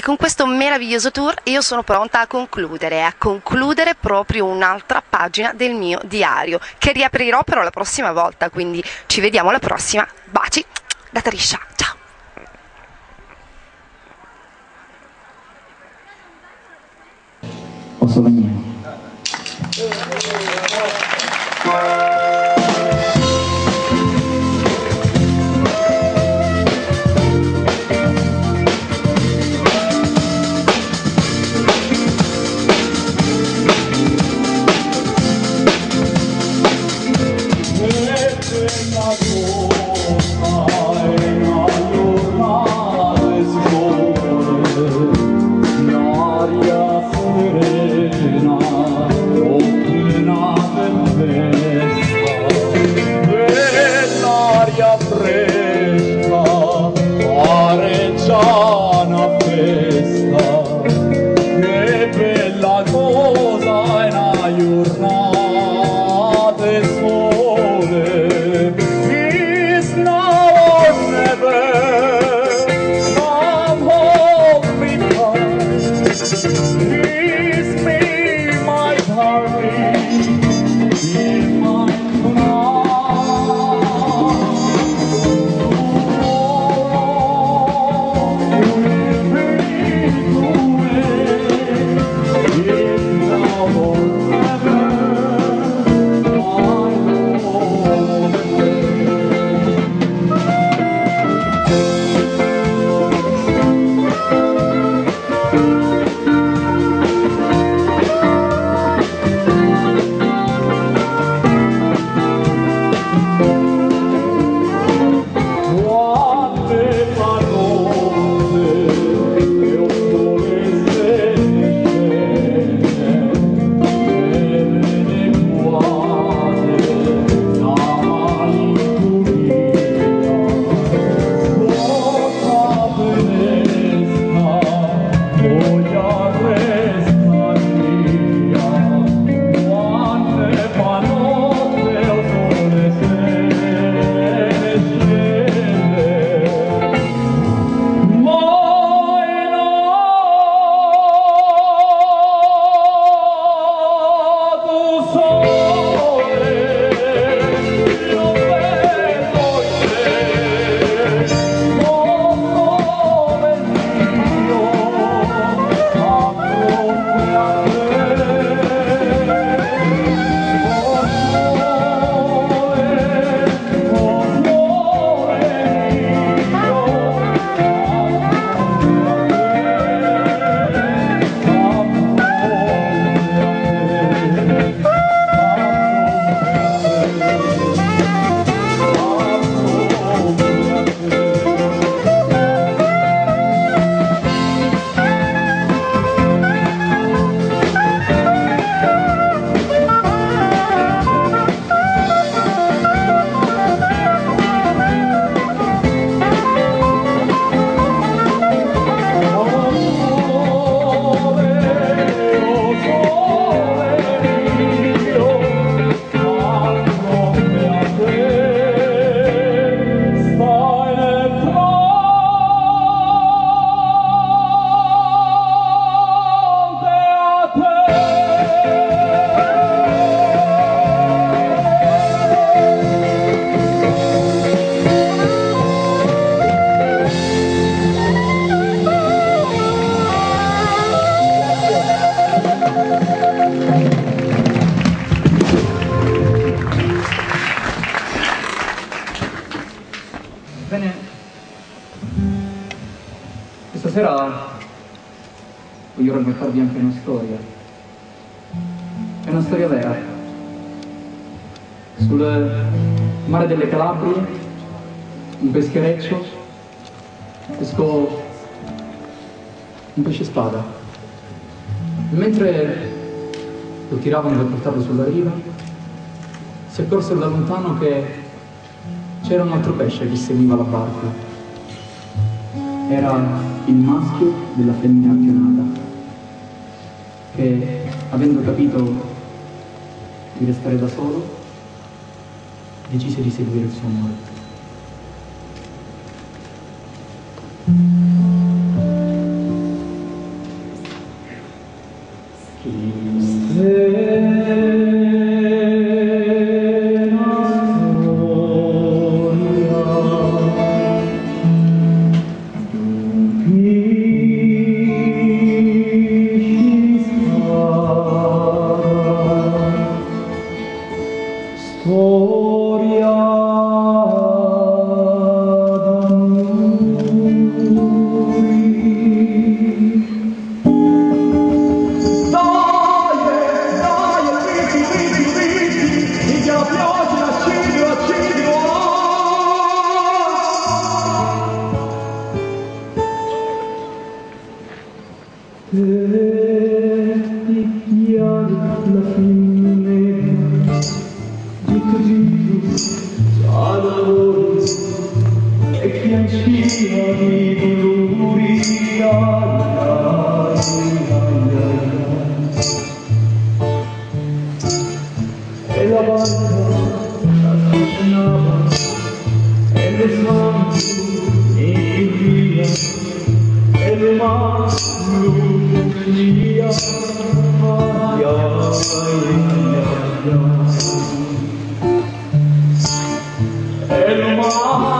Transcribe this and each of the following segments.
con questo meraviglioso tour io sono pronta a concludere proprio un'altra pagina del mio diario, che riaprirò però la prossima volta, quindi ci vediamo alla prossima. Baci da Trisha, ciao! Posso venire? Stasera voglio raccontarvi anche una storia. È una storia vera. Sul mare delle Calabrie, un peschereccio, pescò un pesce spada. E mentre lo tiravano per portarlo sulla riva, si accorsero da lontano che c'era un altro pesce che seguiva la barca. Era il maschio della femmina appionata, che, avendo capito di restare da solo, decise di seguire il suo amore. storia e la barca affascinava e le santi in via e le mani via e le mani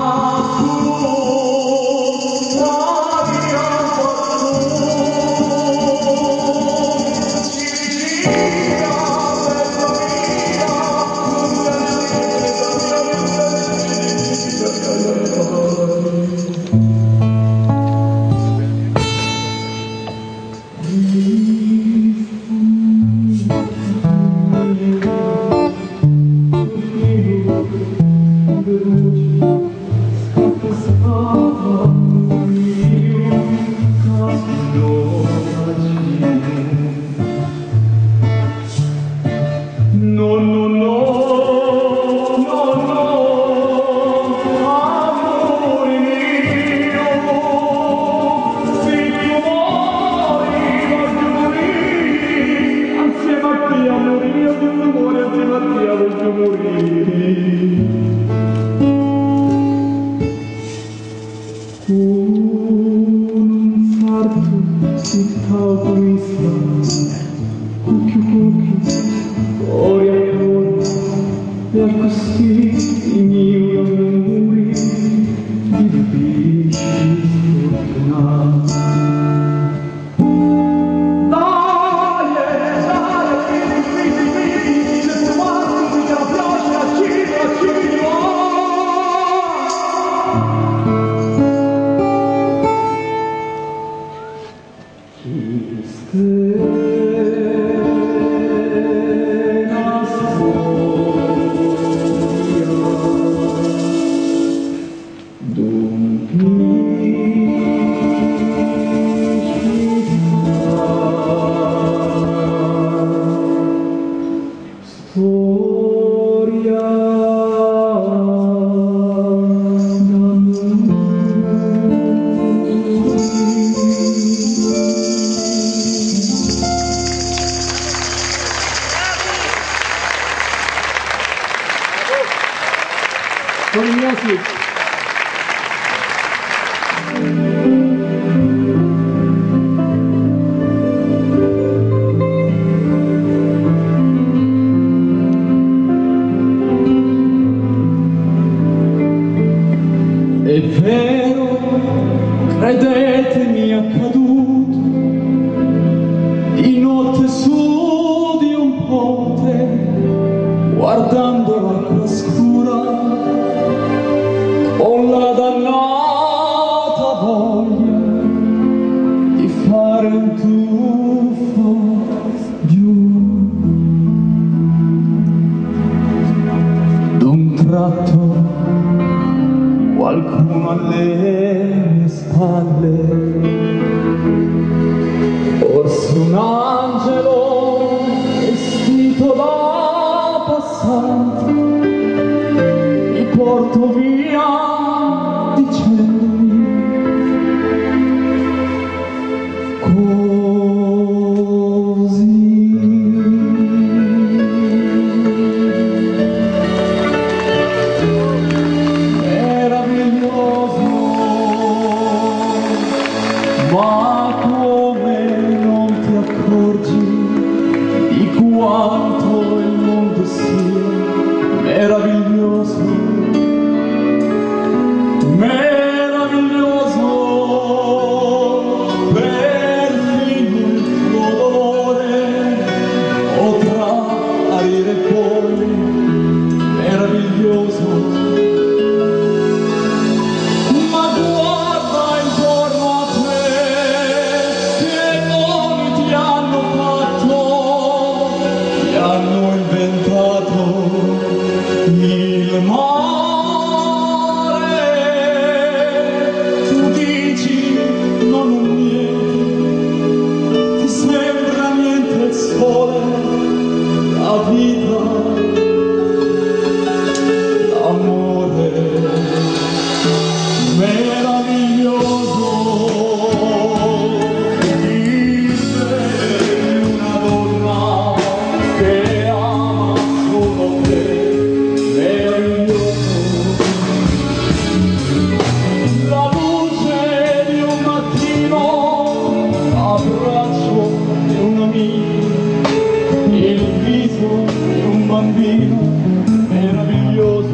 è vero, credetemi, è accaduto di notte su di un ponte, guardando l'acqua scura, ho la dannata voglia di fare un tuffo giù. D'un tratto qualcuno alle mie spalle, forse un angelo vestito da passante, mi porto via dicendomi così. Ma come non ti accorgi di quanto il mondo sia meraviglioso? il mare, tu dici non un niente, ti sembra niente il sole, la vita, l'amore meraviglioso di una donna che ama solo te, meraviglioso, la luce di un mattino, l'abbraccio di un amico, il viso di un bambino, meraviglioso,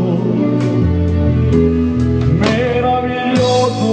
meraviglioso.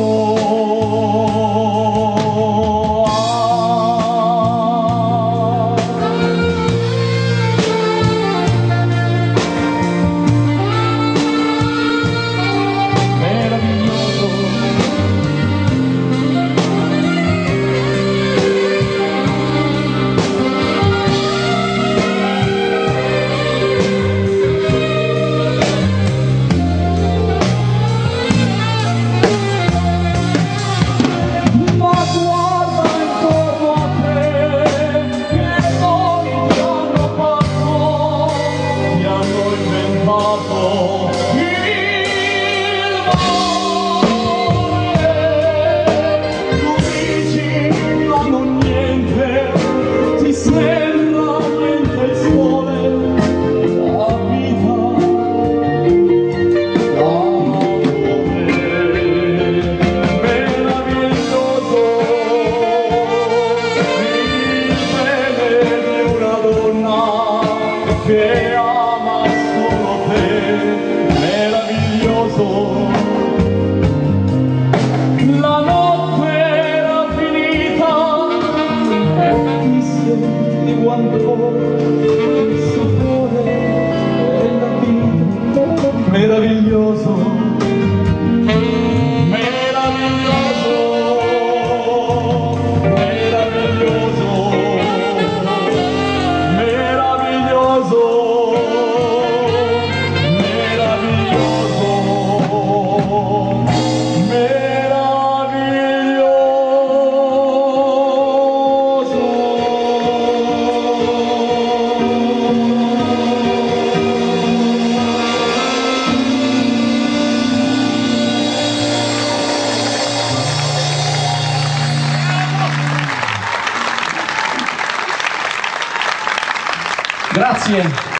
Che ama solo te, meraviglioso. La notte era finita e ti senti quando il sapore della vita, meraviglioso, meraviglioso, meraviglioso. Grazie.